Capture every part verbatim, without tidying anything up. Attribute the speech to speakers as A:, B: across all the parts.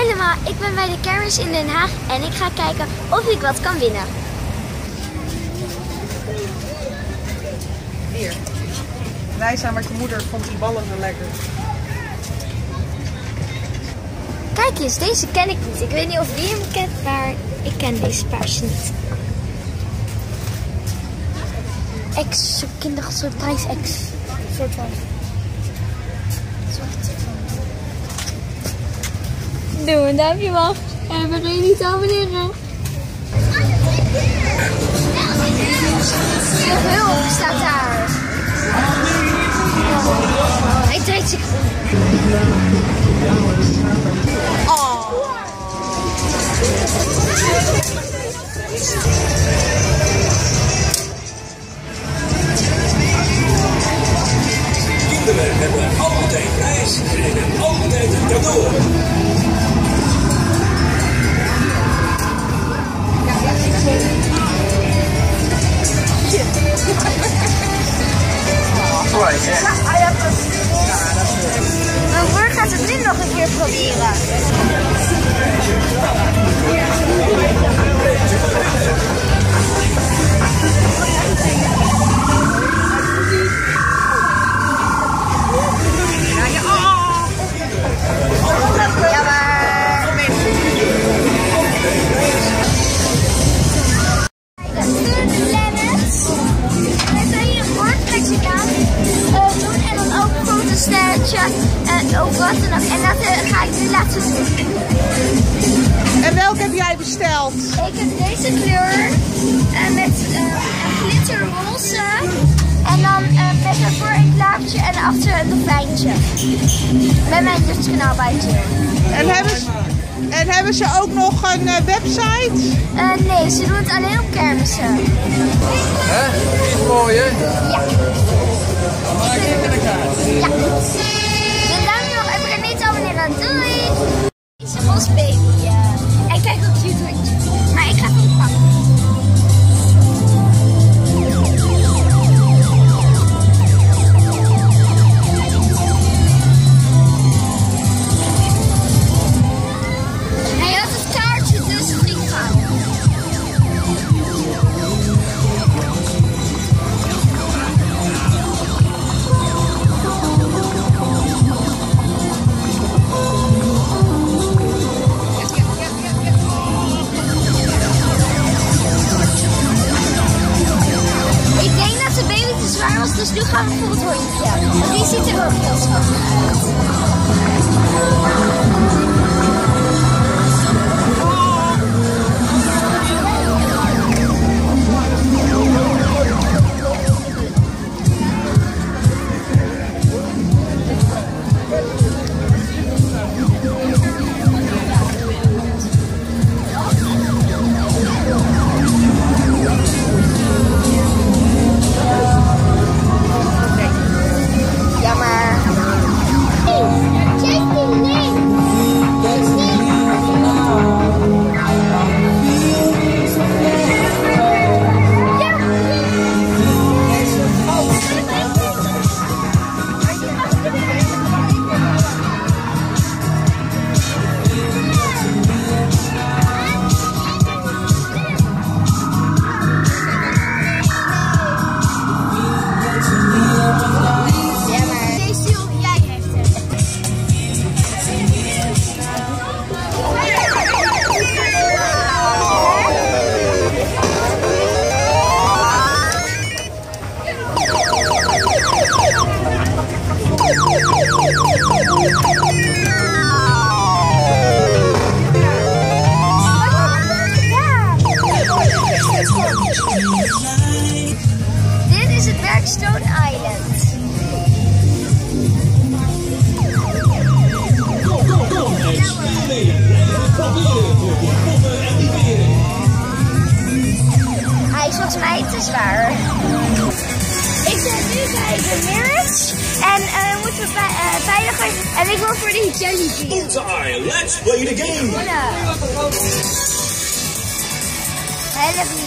A: allemaal, ik ben bij de kermis in Den Haag en ik ga kijken of ik wat kan winnen.
B: Hier. Wijsa, maar je moeder vond die ballen zo lekker.
A: Kijk eens, deze ken ik niet. Ik weet niet of wie hem kent, maar ik ken deze paars niet. Ex, zo'n kindersurprise ex. Een soort van. Doe een duimpje omhoog en vergeet niet te abonneren. De hulp staat daar. Hij draait zich om. Oh.
C: Kinderen hebben altijd prijs en altijd een cadeau.
A: Mijn broer gaat het nu nog een keer proberen. Ja, maar... doen en dan ook een fotosterretje en ook wat dan ook. En dat uh, ga ik nu laten doen.
B: En welke heb jij besteld?
A: Ik heb deze kleur uh, met uh, een glitterroze en dan uh, met ervoor een klavertje en achter een dolfijntje. Met mijn kanaal bij
B: En hebben ze, en hebben ze ook nog een uh, website?
A: Uh, nee, ze doen het alleen op kermissen.
D: Hè? Is mooi, hè?
A: Ja.
D: Maar ik kijk naar de kaart.
A: Ja. En duimpje nog en vergeet niet te abonneren. Doei! Het is een bosbaby. Uh, en kijk hoe cute het. Maar ik ga het pakken. Hij had het kaartje, dus het ging gaan. Dus nu gaan we voor het hondje. Want die ziet er ook heel schattig uit. Dit is het werk Stone Island. Hij is volgens mij te zwaar. Ik zit nu bij de Mirage en uh, moeten we uh, veiliger en ik wil voor die jellybean.
C: Bullseye, let's play the game.
A: Help me.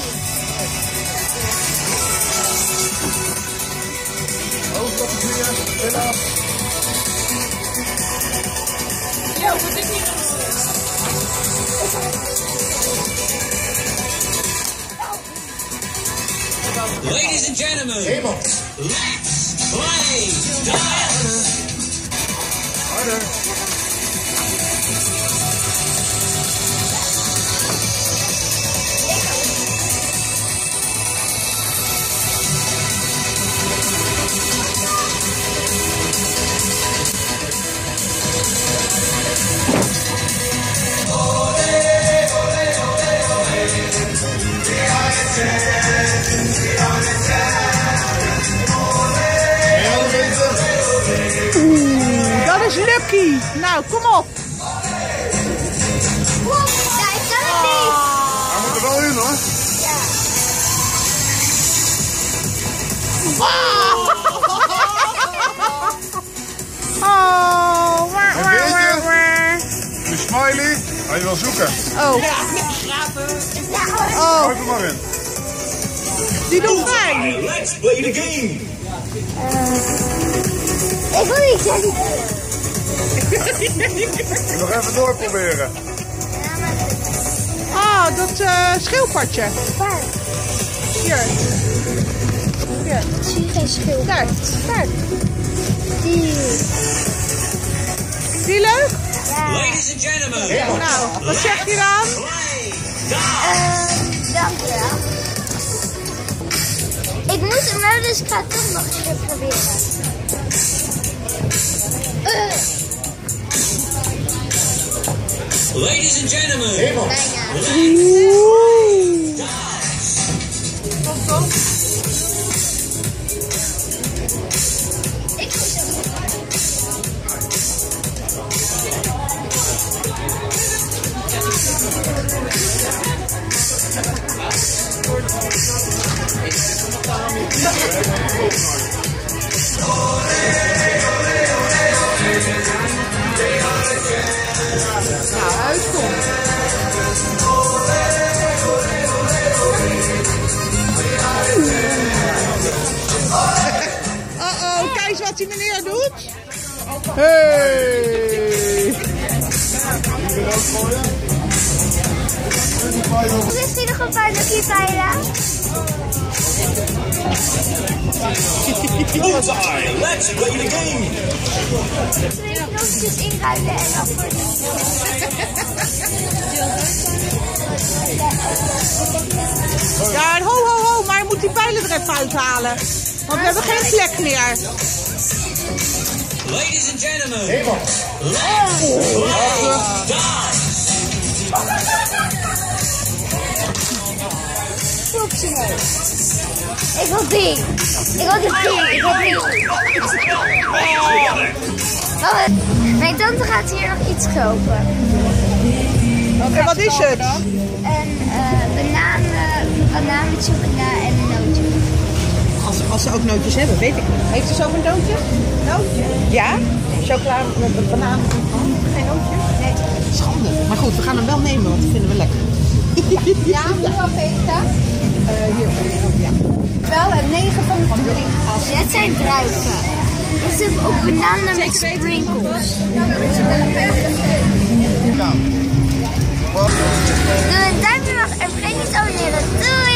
D: Oh, wat is hier?
B: Ja, wat is hier?
C: Ladies and gentlemen, let's play dance.
D: Harder.
B: Oeh, dat is Lucky. Nou, kom op.
A: Ja, ik kan het niet.
D: Hij moet er wel in hoor.
B: Oh, waar,
D: Een
B: waar,
D: beetje.
B: waar, waar.
D: De smiley. Hij wil zoeken.
B: Oh. Oh,
D: Gooi er maar in.
B: die doet fijn.
C: Let's play the game.
A: Ik wil niet zeggen.
D: Nog even doorproberen.
B: Ah, dat uh, schildpadje.
A: Waar?
B: Hier. Hier.
A: Ik zie geen schil.
B: Daar. Daar.
A: Die.
B: Die leuk?
A: Ja.
C: Ladies and gentlemen,
B: Nou, wat zeg je dan?
C: play dance.
A: Uh, dank je wel. Ik moet hem wel, dus ik ga het toch nog een keer proberen. Uh,
C: Ladies and gentlemen,
A: bijna.
B: Oeh.
A: Ik moet hem.
B: Nou, uitkomt. Uh-oh, kijk eens wat die meneer doet. Hey.
A: Hoe is die nog een paar Lucky pijlen?
C: bullseye. Let's play the game.
A: Twee knopjes inruilen en dan voor
B: Ja, en ho, ho, ho, maar je moet die pijlen er even uithalen. Want we hebben geen plek meer.
C: Ladies and gentlemen, let's play dance.
A: Poepje nee. Ik wil die. Ik wil die die. Ik wil die. Oh, mijn tante gaat hier nog iets kopen.
B: En wat is het?
A: Een uh, bananen, bananenchocola en een nootje.
B: Als, als ze ook nootjes hebben, weet ik niet. Heeft ze zo een nootje? Nootje? Ja? Chocolade met banaan. Geen nootje? Nee. Schande. Maar goed, we gaan hem wel nemen, want dat vinden we lekker.
A: Ja, hoeveel heeft dat?
B: Uh, hier. Ja.
A: Wel een negen van de drie. Dit zijn druiven. Dit zijn ook bananen met sprinkles. Doe een duimpje omhoog en vergeet niet te abonneren. Doei!